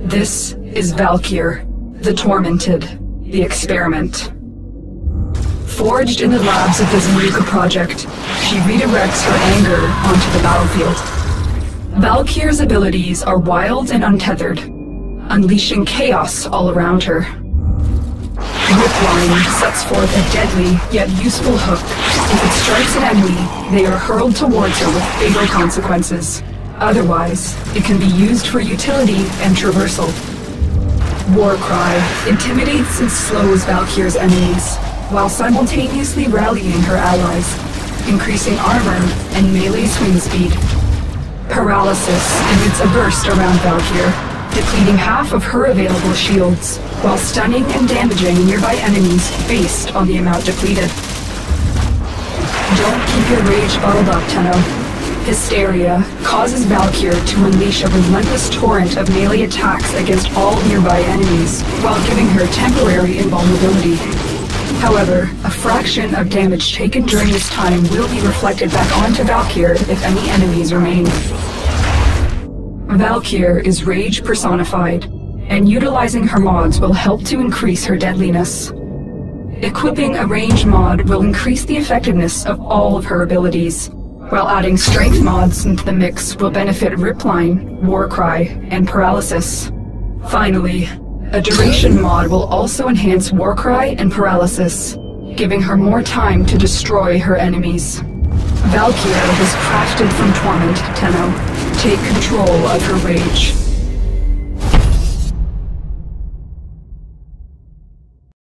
This is Valkyr, the Tormented, the Experiment. Forged in the labs of the Zanuka Project, she redirects her anger onto the battlefield. Valkyr's abilities are wild and untethered, unleashing chaos all around her. Ripline sets forth a deadly yet useful hook. If it strikes an enemy, they are hurled towards her with fatal consequences. Otherwise, it can be used for utility and traversal. Warcry intimidates and slows Valkyr's enemies, while simultaneously rallying her allies, increasing armor and melee swing speed. Paralysis emits a burst around Valkyr, depleting half of her available shields, while stunning and damaging nearby enemies based on the amount depleted. Don't keep your rage bottled up, Tenno. Hysteria causes Valkyr to unleash a relentless torrent of melee attacks against all nearby enemies, while giving her temporary invulnerability. However, a fraction of damage taken during this time will be reflected back onto Valkyr if any enemies remain. Valkyr is rage personified, and utilizing her mods will help to increase her deadliness. Equipping a range mod will increase the effectiveness of all of her abilities, while adding strength mods into the mix will benefit Ripline, Warcry, and Paralysis. Finally, a duration mod will also enhance Warcry and Paralysis, giving her more time to destroy her enemies. Valkyr was crafted from torment, Tenno. Take control of her rage.